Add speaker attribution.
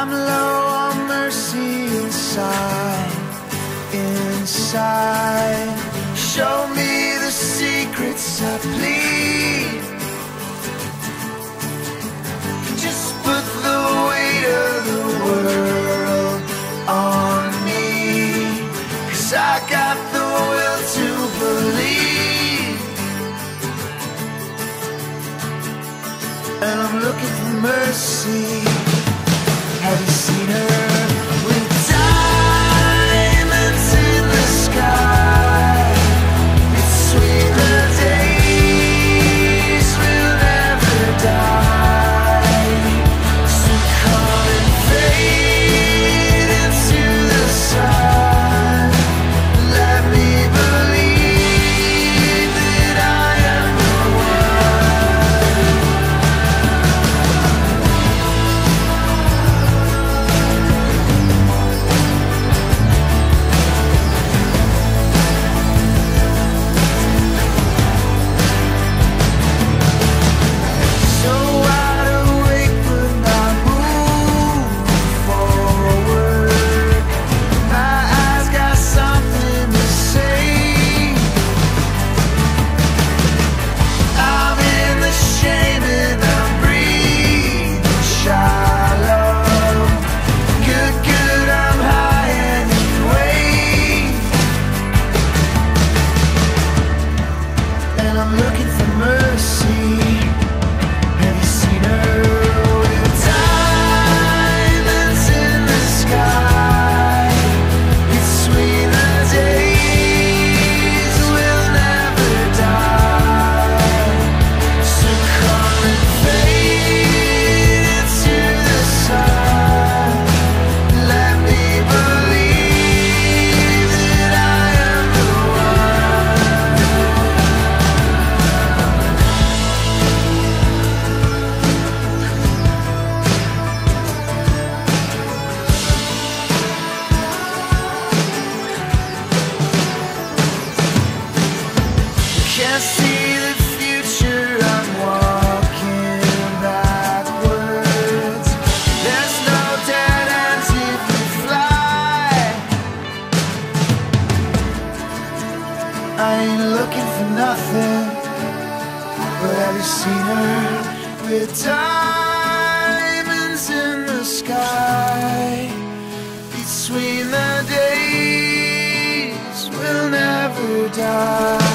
Speaker 1: I'm low on mercy inside. Show me the secrets I plead. Just put the weight of the world on me, 'cause I got the will to believe. And I'm looking for mercy. Have you seen her? With diamonds in the sky, between the days we'll never die. So come and fade into the sun. Let me believe that I am the can't see the future, I'm walking backwards. There's no dead ends if you fly. I ain't looking for nothing, but have you seen her? With diamonds in the sky, between the days we'll never die.